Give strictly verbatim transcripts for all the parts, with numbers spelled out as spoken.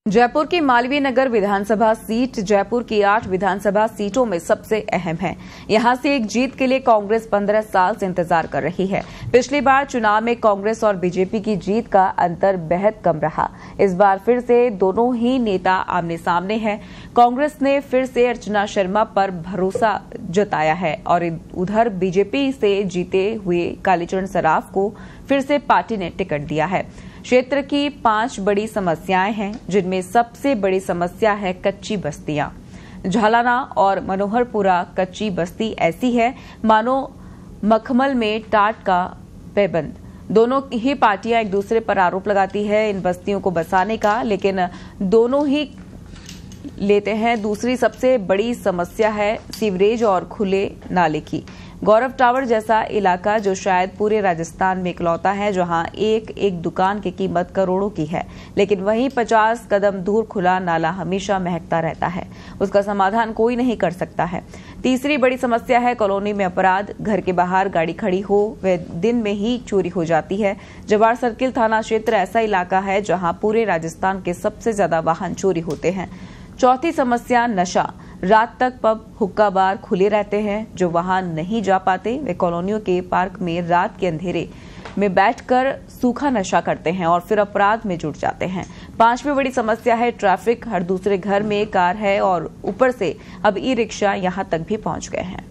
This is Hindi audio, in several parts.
जयपुर की मालवीय नगर विधानसभा सीट जयपुर की आठ विधानसभा सीटों में सबसे अहम है। यहां से एक जीत के लिए कांग्रेस पंद्रह साल से इंतजार कर रही है। पिछली बार चुनाव में कांग्रेस और बीजेपी की जीत का अंतर बेहद कम रहा। इस बार फिर से दोनों ही नेता आमने सामने हैं। कांग्रेस ने फिर से अर्चना शर्मा पर भरोसा जताया है और उधर बीजेपी से जीते हुए कालीचरण सराफ को फिर से पार्टी ने टिकट दिया है। क्षेत्र की पांच बड़ी समस्याएं हैं, जिनमें सबसे बड़ी समस्या है कच्ची बस्तियां। झालाना और मनोहरपुरा कच्ची बस्ती ऐसी है मानो मखमल में टाट का पैबंद। दोनों ही पार्टियां एक दूसरे पर आरोप लगाती है इन बस्तियों को बसाने का, लेकिन दोनों ही लेते हैं। दूसरी सबसे बड़ी समस्या है सीवरेज और खुले नाले की। गौरव टावर जैसा इलाका जो शायद पूरे राजस्थान में इकलौता है जहां एक एक दुकान की कीमत करोड़ों की है, लेकिन वहीं पचास कदम दूर खुला नाला हमेशा महकता रहता है। उसका समाधान कोई नहीं कर सकता है। तीसरी बड़ी समस्या है कॉलोनी में अपराध। घर के बाहर गाड़ी खड़ी हो वे दिन में ही चोरी हो जाती है। जवार सर्किल थाना क्षेत्र ऐसा इलाका है जहां पूरे राजस्थान के सबसे ज्यादा वाहन चोरी होते हैं। चौथी समस्या नशा। रात तक पब हुक्का बार खुले रहते हैं। जो वहां नहीं जा पाते वे कॉलोनियों के पार्क में रात के अंधेरे में बैठकर सूखा नशा करते हैं और फिर अपराध में जुट जाते हैं। पांचवी बड़ी समस्या है ट्रैफिक। हर दूसरे घर में कार है और ऊपर से अब ई रिक्शा यहां तक भी पहुंच गए हैं।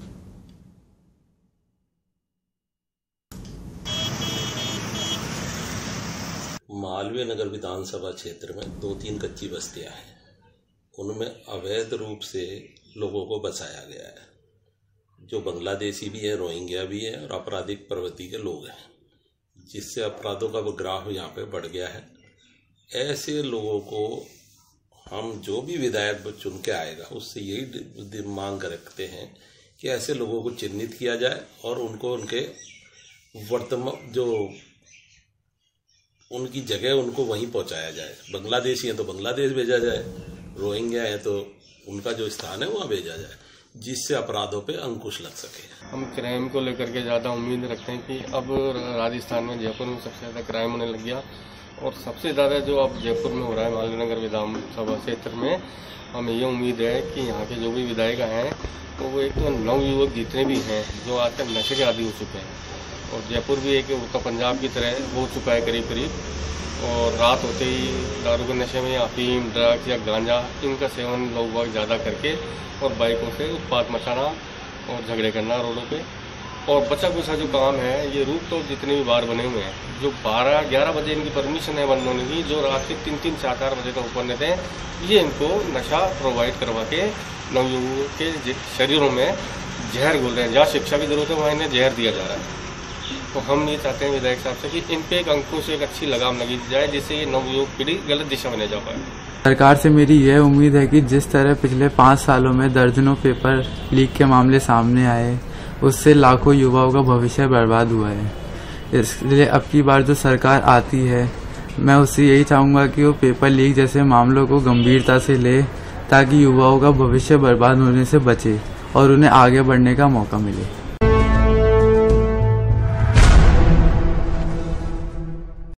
मालवीय नगर विधानसभा क्षेत्र में दो तीन कच्ची बस्तियां हैं। उनमें अवैध रूप से लोगों को बसाया गया है, जो बांग्लादेशी भी है, रोहिंग्या भी है और आपराधिक प्रवृत्ति के लोग हैं, जिससे अपराधों का ग्राफ यहाँ पे बढ़ गया है। ऐसे लोगों को हम जो भी विधायक चुन के आएगा उससे यही मांग कर रखते हैं कि ऐसे लोगों को चिन्हित किया जाए और उनको उनके वर्तमान जो उनकी जगह उनको वहीं पहुंचाया जाए। बांग्लादेशी है तो बांग्लादेश भेजा जाए, रोहिंग्या है तो उनका जो स्थान है वहाँ भेजा जाए, जिससे अपराधों पे अंकुश लग सके। हम क्राइम को लेकर के ज़्यादा उम्मीद रखते हैं कि अब राजस्थान में जयपुर में सबसे ज़्यादा क्राइम होने लग गया और सबसे ज़्यादा जो अब जयपुर में हो रहा है मालवीय नगर विधानसभा क्षेत्र में, हमें ये उम्मीद है कि यहाँ के जो भी विधायक हैं तो वो एक तो नवयुवक जितने भी हैं जो आजकल नशे के आदी हो चुके हैं और जयपुर भी एक उत्तर पंजाब की तरह हो चुका है करीब करीब, और रात होते ही दारू के नशे में अफीम, ड्रग्स या गांजा इनका सेवन लोग बहुत ज़्यादा करके और बाइकों से उत्पात मचाना और झगड़े करना रोडों पे। और बचा कुचा जो काम है ये रूट तो जितने भी बार बने हुए हैं, जो बारह ग्यारह बजे इनकी परमिशन है बंद होने की, जो रात के तीन तीन चार चार बजे तक ओपन रहते हैं, ये इनको नशा प्रोवाइड करवा के नवयुवकों के शरीरों में जहर घोल रहे हैं। जहाँ शिक्षा की जरूरत है वहाँ इन्हें जहर दिया जा रहा है। तो हम ये चाहते हैं विधायक साहब से कि इन पे एक अंकुश एक अच्छी लगाम लगी जाए, जिससे ये नवयुवक पीढ़ी गलत दिशा में न जा पाए। सरकार से मेरी यह उम्मीद है कि जिस तरह पिछले पाँच सालों में दर्जनों पेपर लीक के मामले सामने आए, उससे लाखों युवाओं का भविष्य बर्बाद हुआ है। इसलिए अब की बार जो सरकार आती है, मैं उससे यही चाहूँगा कि वो पेपर लीक जैसे मामलों को गंभीरता से ले, ताकि युवाओं का भविष्य बर्बाद होने से बचे और उन्हें आगे बढ़ने का मौका मिले।